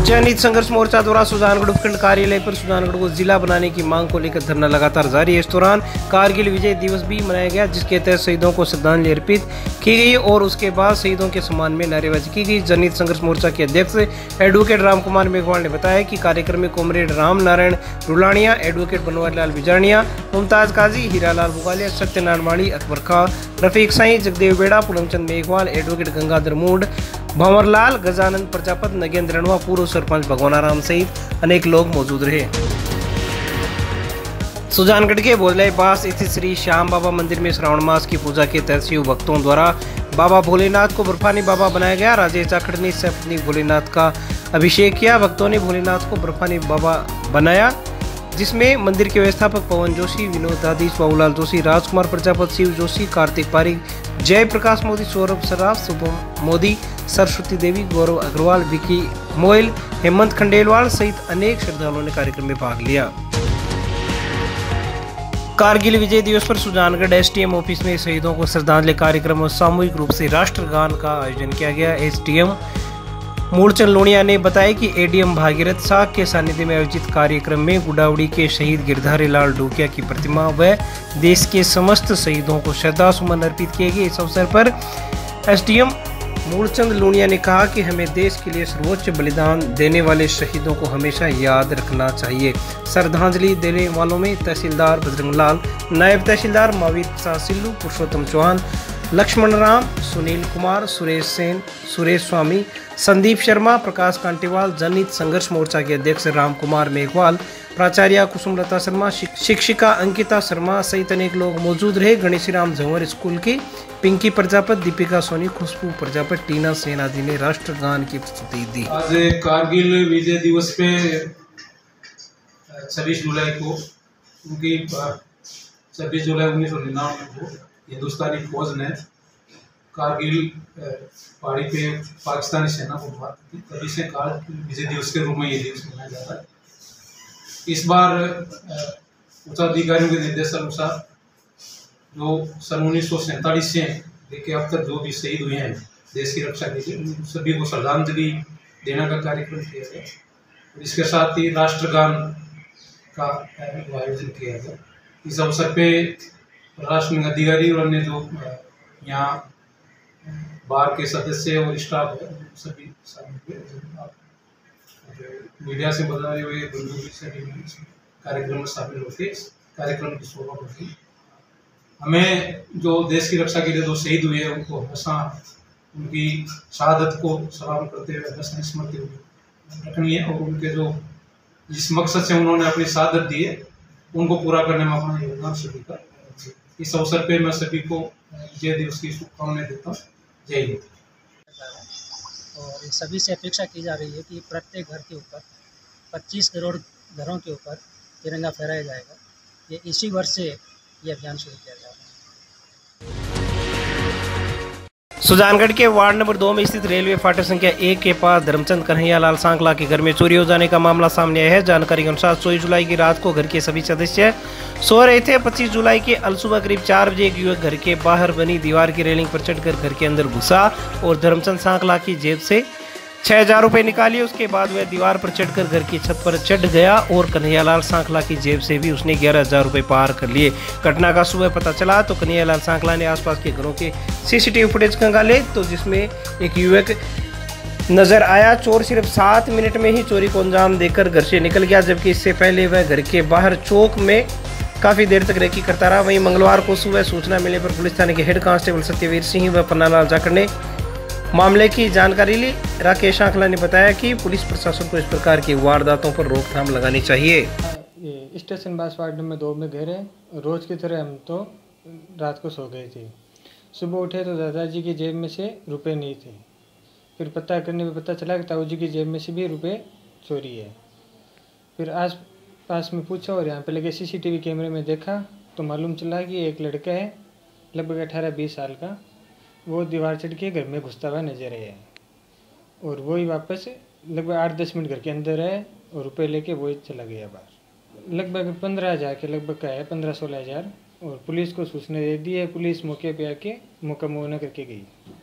जनहित संघर्ष मोर्चा द्वारा सुजानगढ़ उपखंड कार्यालय पर सुजानगढ़ को जिला बनाने की मांग को लेकर धरना लगातार जारी है। इस दौरान कारगिल विजय दिवस भी मनाया गया, जिसके तहत शहीदों को श्रद्धांजलि अर्पित की गई और उसके बाद शहीदों के सम्मान में नारेबाजी की गई। जनहित संघर्ष मोर्चा के अध्यक्ष एडवोकेट राम कुमार मेघवाल ने बताया कि कार्यक्रम में comrade Ram Narayan Rulaniya, advocate Banwari Lal Bijarniya, Mumtaz Kazi, Hiralal Bugaliya, Satyanarayan Madi, Akbar Khan, Rafiq Sai, Jagdev Beda, Poonamchand Meghwal, advocate Gangadhar Mood, Bhanwarlal, Gajanand Prajapat, Nagendra Ranwa, पूर्व सरपंच भगवानाराम सहित अनेक लोग मौजूद रहे। सुजानगढ़ के बोधलाई पास स्थित श्री श्याम बाबा मंदिर में श्रावण मास की पूजा के तहत शिव भक्तों द्वारा बाबा भोलेनाथ को बर्फानी बाबा बनाया गया। राजेश जाखड़ ने सपत्नीक भोलेनाथ का अभिषेक किया। भक्तों ने भोलेनाथ को बर्फानी बाबा बनाया, जिसमें मंदिर के व्यवस्थापक पवन जोशी, विनोद दादी, बाबूलाल जोशी, राजकुमार प्रजापत, शिव जोशी, कार्तिक पारिक, जय प्रकाश मोदी, सौरभ सराफ, शुभम मोदी, सरस्वती देवी, गौरव अग्रवाल, विकी मोयल, हेमंत खंडेलवाल सहित अनेक श्रद्धालुओं ने कार्यक्रम में भाग लिया। कारगिल विजय दिवस पर सुजानगढ़ एसडीएम ऑफिस में शहीदों को श्रद्धांजलि कार्यक्रम और सामूहिक रूप से राष्ट्रगान का आयोजन किया गया। एसडीएम मूलचंद लोनिया ने बताया कि एडीएम भागीरथ शाह के सानिध्य में आयोजित कार्यक्रम में गुडावड़ी के शहीद गिरधारी लाल डोकिया की प्रतिमा व देश के समस्त शहीदों को श्रद्धा सुमन अर्पित किए गए। इस अवसर पर एसडीएम मूलचंद लोनिया ने कहा कि हमें देश के लिए सर्वोच्च बलिदान देने वाले शहीदों को हमेशा याद रखना चाहिए। श्रद्धांजलि देने वालों में तहसीलदार बजरंगलाल, नायब तहसीलदार महावीर प्रसाद सिल्लू, पुरुषोत्तम चौहान, लक्ष्मण राम, सुनील कुमार, सुरेश सेन, सुरेश स्वामी, संदीप शर्मा, प्रकाश कांटीवाल, जनहित संघर्ष मोर्चा के अध्यक्ष राम कुमार मेघवाल, प्राचार्य कुसुमलता शर्मा, शिक्षिका अंकिता शर्मा सहित अनेक लोग मौजूद रहे। गणेश राम जंवर स्कूल की पिंकी प्रजापत, दीपिका सोनी, खुशबू प्रजापत, टीना सेन आदि ने राष्ट्रगान की प्रस्तुति दी। आज कारगिल विजय दिवस पे 26 जुलाई को उनकी 26 जुलाई 1999 को हिंदुस्तानी फौज ने कारगिल पहाड़ी पे पाकिस्तानी सेना को मार दी। तभी से कारगिल विजय दिवस के रूप में ये दिवस मनाया जाता है। इस बार उच्चाधिकारियों के निर्देशानुसार जो सन 1947 से लेकर अब तक जो भी शहीद हुए हैं देश की रक्षा के लिए, उन सभी को श्रद्धांजलि देने का कार्यक्रम किया गया। इसके साथ ही राष्ट्रगान का आयोजन किया गया। इस अवसर पे राष्ट्रीय अधिकारी और अन्य जो यहाँ बार के सदस्य और स्टाफ है सभी शामिल हुए। मीडिया से बता रहे हुए बंधु सभी कार्यक्रम में शामिल होते कार्यक्रम की शोभा बढ़ी। हमें जो देश की रक्षा के लिए जो शहीद हुए हैं उनको हमेशा उनकी शहादत को सलाम करते हुए हमेशा स्मृति रखनी है और उनके जो जिस मकसद से उन्होंने अपनी शहादत दी है उनको पूरा करने में अपना योगदान सभी का। इस अवसर पे मैं सभी को विजय दिवस की शुभकामनाएं देता हूँ। जय हिंद। और सभी से अपेक्षा की जा रही है कि प्रत्येक घर के ऊपर 25 करोड़ घरों के ऊपर तिरंगा फहराया जाएगा। ये इसी वर्ष से ये अभियान शुरू किया जा रहा है। सुजानगढ़ के वार्ड नंबर 2 में स्थित रेलवे फाटक संख्या 1 के पास धर्मचंद कन्हैया लाल सांकला के घर में चोरी हो जाने का मामला सामने आया है। जानकारी के अनुसार 24 जुलाई की रात को घर के सभी सदस्य सो रहे थे। 25 जुलाई के अलसुबह करीब 4 बजे एक युवक घर के बाहर बनी दीवार की रेलिंग पर चढ़कर घर के अंदर घुसा और धर्मचंद सांकला की जेब से 6000 रुपये निकालिए। उसके बाद वह दीवार पर चढ़कर घर की छत पर चढ़ गया और कन्हैयालाल सांकला की जेब से भी उसने 11000 रुपये पार कर लिए। घटना का सुबह पता चला तो कन्हैयालाल सांकला ने आसपास के घरों के सीसीटीवी फुटेज खंगाले तो जिसमें एक युवक नजर आया। चोर सिर्फ 7 मिनट में ही चोरी को अंजाम देकर घर से निकल गया, जबकि इससे पहले वह घर के बाहर चौक में काफी देर तक रेकी करता रहा। वहीं मंगलवार को सुबह सूचना मिलने पर पुलिस थाने के हेड कांस्टेबल सत्यवीर सिंह व पन्नालाल जाखड़ ने मामले की जानकारी ली। राकेश आंकला ने बताया कि पुलिस प्रशासन को इस प्रकार की वारदातों पर रोकथाम लगानी चाहिए। स्टेशन बस वार्ड नंबर 2 में गए। रोज की तरह हम तो रात को सो गए थे। सुबह उठे तो दादाजी की जेब में से रुपए नहीं थे। फिर पता करने में पता चला कि ताऊ जी की जेब में से भी रुपए चोरी है। फिर आस पास में पूछा और यहाँ पे लगे सीसीटीवी कैमरे में देखा तो मालूम चला कि एक लड़का है लगभग 18-20 साल का, वो दीवार चढ़ के घर में घुसता हुआ नजर आया और वही वापस लगभग 8-10 मिनट घर के अंदर है और रुपए लेके वही चला गया बाहर। लगभग 15,000 के लगभग का है, 15-16 हज़ार। और पुलिस को सूचना दे दी है। पुलिस मौके पे आके मुकम्मल करके गई।